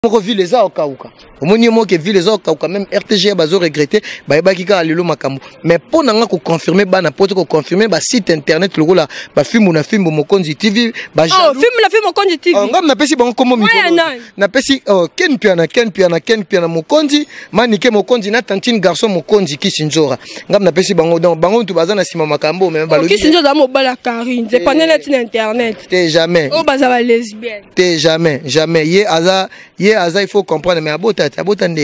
Moko ville les a okauka. Omoni mo ke ville les a okauka même RTG bazo regretter ba ba kika lelo makambo. Mais pour nanga ko confirmer ba na poto ko confirmer ba site internet logo la ba film na film Mokonzi TV ba jalo. Oh film la film Mokonzi TV. Ngam na pesi bango komo mikolo. Na pesi ken piana Mokonzi manike Mokonzi na tantine garçon Mokonzi Kisinzora. Ngam na pesi bango donc bango tu baza na sima makambo mais ba lo. Kisinzora mo bala Karine, c'est pas net internet. T'es jamais. Oh baza ba lesbienne. T'es jamais Ye aza il faut comprendre mais abotati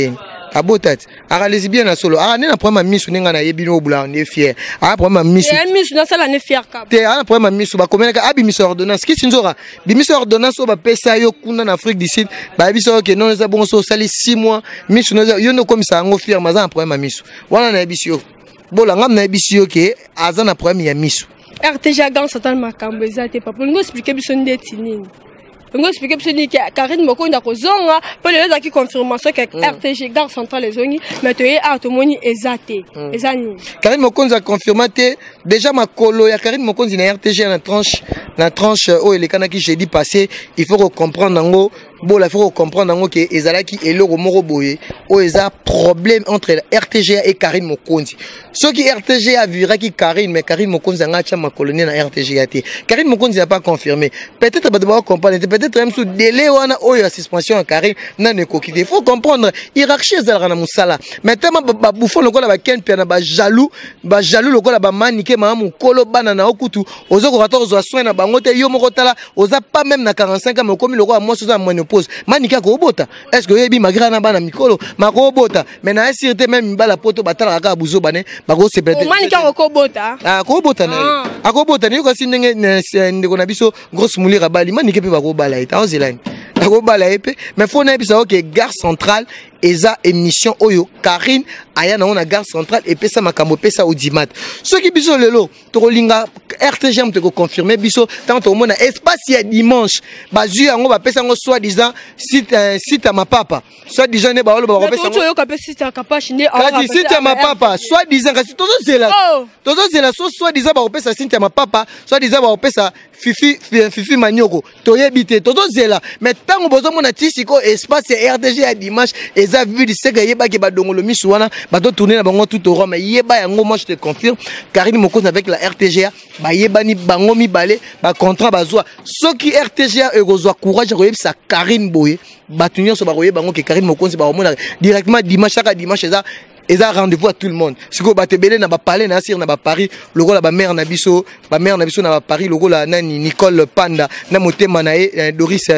ara lesbienne solo ara ne na problème misu ninga na yebino obula ne fier ara problème misu misu na sala ne fier ka te ara problème misu ba komenaka abi misu ordonnance ki sinzora bi misu ordonnance ba pesa yo kuna na Afrique du Sud ba biso ke non za bon so sali 6 mois misu no yo no comme ça ngo fier maza problème misu wana na yebisio bola ngam na yebisio ke aza na problème ya misu RTG gang satan makambo ezate pas pour nous expliquer biso ndeti nini. On va expliquer que Karine Mokonzi a kozonga pour les gens qui confirmation que RTG Gare Centrale les zongi mais tu es à tomoni ezate ezani Karine Mokonzi a confirmé déjà ma colo ya Karine Mokonzi na RTG na tranche oh les kanaki j'ai dit passé il faut comprendre ngo bon il faut comprendre ngo que ezalaki eloko moko boye o eza problème entre RTG et Karine Mokonzi ceux qui RTG a vu qui Karine mais Karine Mokonzi a ngacha ma colonie na RTG ate Karine Mokonzi n'a pas confirmé peut-être ba devoir comprendre peut-être même sous délai wana o ya suspension à Karine na ne kokite il faut comprendre hiérarchie ezalaka na musala maintenant ba bouffon lokola ba ken piana ba jaloux lokola ba manike ma mukolo bana na okutu ozoko 14 soin na bango te yo moko tala oza pas même na 45 ans mais comme lokola moi soza monopause manike ko bota est-ce que yebi magra na bana mikolo mako bota mais na sûreté même mbala poto batala ka buzo bane bako se peut-être manike ko bota ko bota na akobota ni ko sinenge ndeko na biso grosse moulira bali manike pe bako bala ita ozilani akobala epe mais faut na bisa que Gare Centrale eza émission oyo Karine aya na ona Gare Centrale et pesa makambo pesa audimat ceux qui biso lelo to linga RTG te ko confirmer biso tant au mona espace ya dimanche bazu yango ba pesa ngo soi-disant site à ma papa soi-disant ne ba olo ba pesa ngo yo site à kapashi ne kasi site à ma papa soi-disant kasi tozo zela soi-disant ba pesa site à ma papa soi-disant ba pesa fifi manioko toyebite tozo zela mais tango bozo mona tisiko espace ya RTG ya dimanche eza vu du sega yeba ke ba dongolo misu wana ba to tourner na bango tout au rond mais yeba yango moi je te confirme Karine Mokonzi avec la RTGA ba yeba ni bango mi balé ba contrat bazwa soki RTGA ekozwa courage ko yebisa Karine Boye ba tunyo so ba yeba bango ke Karine Mokonzi ba mona directement dimanche chaque dimanche eza rendez-vous à tout le monde siko ba tebele na ba parler na sir na ba Paris logo la ba mère na biso na ba Paris logo la nani Nicole Panda na motema na Doris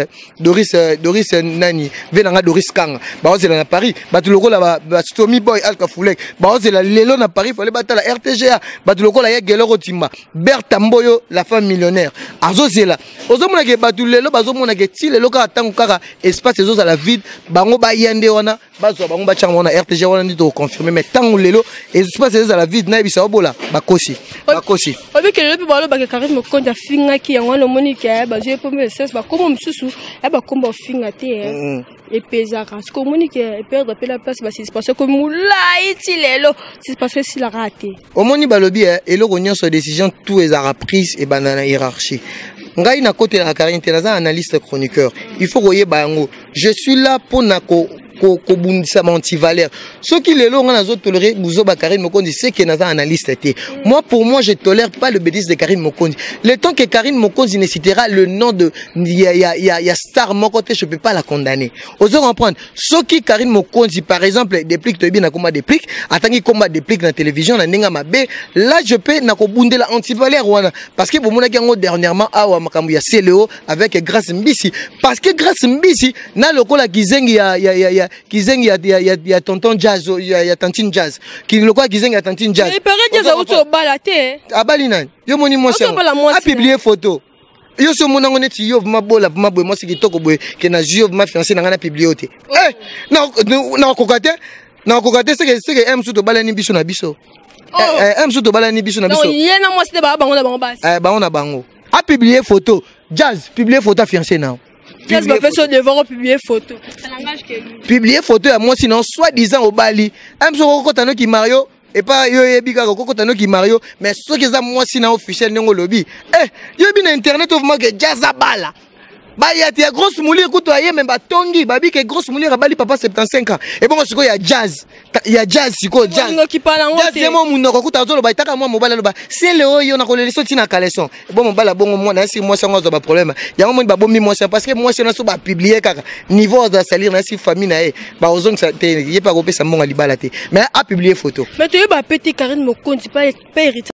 nani venanga Doris Kanga ba ozela na Paris ba tu logo la ba Stomy Boy Alka Fulek ba ozela lelo na Paris fallait batala RTGA ba tu logo la ya Geloro Timba Bertha Mboyo la femme millionnaire azozela ozomona ke ba tu lelo bazomona ke ti lelo ka tango kaka espace ezo za la vide bango ba yande wana bazwa bango ba changa wana RTGA wana ndito confirmer mais tango lelo espace ezo za la vide na bisa obola bakosi obi ke lelo pe ba lo ba ke Karine Mokonzi finga ki yango no monique ba je pombe ses ba comme mususu ba komba finga te et pesaka parce que monique perdre la place ba si parce que moula iti lelo si parce que si la raté omoni balobi eloko nyonso décision tout ezara prise et banana hiérarchie ngai na côté la Karine te naza analyste chroniqueur il faut koyeba yango je suis là pour nako kobundisa anti-valeur ceux qui les longs nazo tolérer buzo ba Karine Mokonzi c'est que naza analyste était moi pour moi je tolère pas le bêtise de Karine Mokonzi le temps que Karine Mokonzi ne citera le nom de ya star mokote je peux pas la condamner ozo comprendre ceux qui Karine Mokonzi par exemple déplique to bien na combat déplique atangi combat déplique na télévision na ninga mabe là je peux na kobundela anti-valeur wana parce que pour mon yango dernièrement awa makambu ya CLO avec Grâce Mbisi parce que Grâce Mbisi na lokola kizengi kizengi ya tonton jazz ya tantine jazz ki lokwa kizengi ya tantine jazz mais paraît jazz auto balate abali nani yo moni moi a publié photo yo so mona ngone ti yo mabola maboy moi sikitoko boy ke na jio ma fiancé na ngana publié ote na kokate c'est que M to balani biso na biso M to balani biso na biso non yena moi c'était ba bango na bango basi bango na bango a publié photo jazz publié photo fiancé na Qu'est-ce que fait sur devant publier photo ça n'engage que lui publier photo à moi sinon soi-disant au Bali même so kokotano ki Mario et pas yo yebika kokotano ki Mario mais ce que ça moi sinon officiel ngo lobby yo bi na internet of marque jazz bala baya te ya grosse moulir kuto aye même batongi babi ke grosse moulir abali papa 75 ans et bon siko ya jazz siko jazz mo munoko kuta zolo ba itaka mo mobala loba c'est le oyo na koleleso tina kaleson bon mobala bongo mo na si mo sango zo ba problème ya mo ba bombi mo parce que moi c'est na so ba publier kaka niveau de salir na si famille na e ba ozong sa te ye pa kopesa monga libala te mais a publier photo mais tu ba petit Karine Mokonzi pas héritier